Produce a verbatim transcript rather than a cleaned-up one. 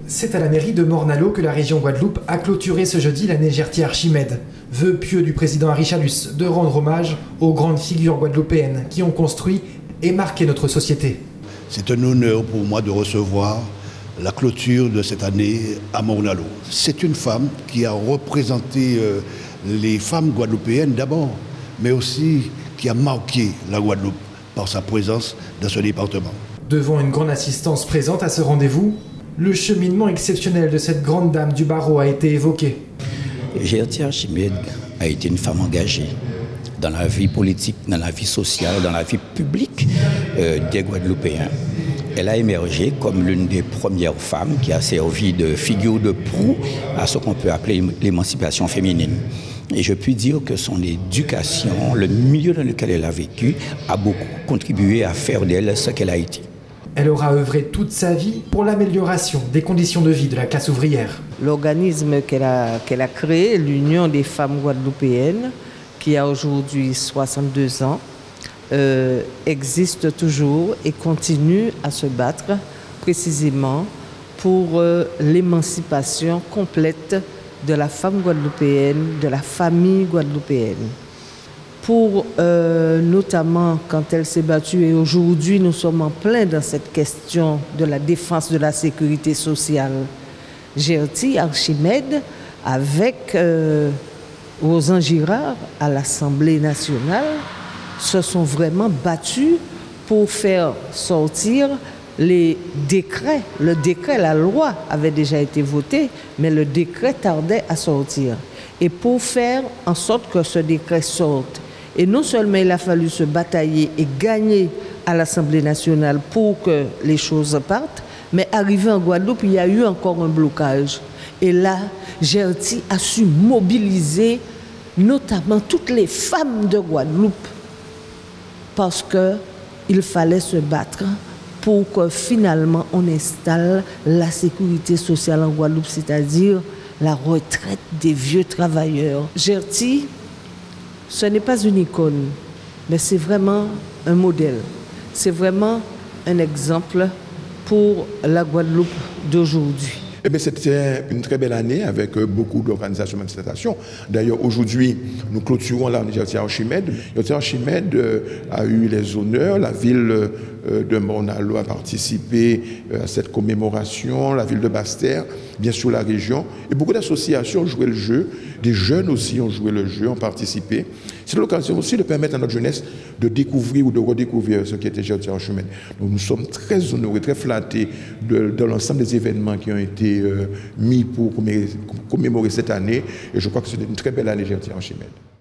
C'est à la mairie de Morne-à-l'Eau que la région Guadeloupe a clôturé ce jeudi l'année Gertier Archimède. Vœu pieux du président Harry Chalus de rendre hommage aux grandes figures guadeloupéennes qui ont construit et marqué notre société. C'est un honneur pour moi de recevoir la clôture de cette année à Morne-à-l'Eau. C'est une femme qui a représenté euh, les femmes guadeloupéennes d'abord, mais aussi qui a marqué la Guadeloupe par sa présence dans ce département. Devant une grande assistance présente à ce rendez-vous, le cheminement exceptionnel de cette grande dame du barreau a été évoqué. Gertier Archimède a été une femme engagée dans la vie politique, dans la vie sociale, dans la vie publique euh, des Guadeloupéens. Elle a émergé comme l'une des premières femmes qui a servi de figure de proue à ce qu'on peut appeler l'émancipation féminine. Et je puis dire que son éducation, le milieu dans lequel elle a vécu, a beaucoup contribué à faire d'elle ce qu'elle a été. Elle aura œuvré toute sa vie pour l'amélioration des conditions de vie de la classe ouvrière. L'organisme qu'elle a, qu'elle a créé, l'Union des femmes guadeloupéennes, qui a aujourd'hui soixante-deux ans, euh, existe toujours et continue à se battre précisément pour euh, l'émancipation complète de la femme guadeloupéenne, de la famille guadeloupéenne. Pour euh, notamment quand elle s'est battue, et aujourd'hui nous sommes en plein dans cette question de la défense de la sécurité sociale. Gertier Archimède, avec euh, Rosan Girard à l'Assemblée nationale, se sont vraiment battus pour faire sortir les décrets. Le décret, la loi avait déjà été votée, mais le décret tardait à sortir. Et pour faire en sorte que ce décret sorte, et non seulement il a fallu se batailler et gagner à l'Assemblée nationale pour que les choses partent, mais arrivé en Guadeloupe, il y a eu encore un blocage. Et là, Gertier a su mobiliser notamment toutes les femmes de Guadeloupe parce qu'il fallait se battre pour que finalement on installe la sécurité sociale en Guadeloupe, c'est-à-dire la retraite des vieux travailleurs. Gertier, ce n'est pas une icône, mais c'est vraiment un modèle. C'est vraiment un exemple pour la Guadeloupe d'aujourd'hui. Eh bien, c'était une très belle année avec beaucoup d'organisations et manifestations. D'ailleurs, aujourd'hui, nous clôturons la Gertier Archimède. Gertier Archimède a eu les honneurs. La ville de Morne-à-l'Eau a participé à cette commémoration, la ville de Basse-Terre, bien sûr la région. Et beaucoup d'associations ont joué le jeu. Des jeunes aussi ont joué le jeu, ont participé. C'est l'occasion aussi de permettre à notre jeunesse de découvrir ou de redécouvrir ce qui était Gertier Archimède. Donc nous sommes très honorés, très flattés de, de l'ensemble des événements qui ont été euh, mis pour commémorer cette année. Et je crois que c'était une très belle année Gertier Archimède.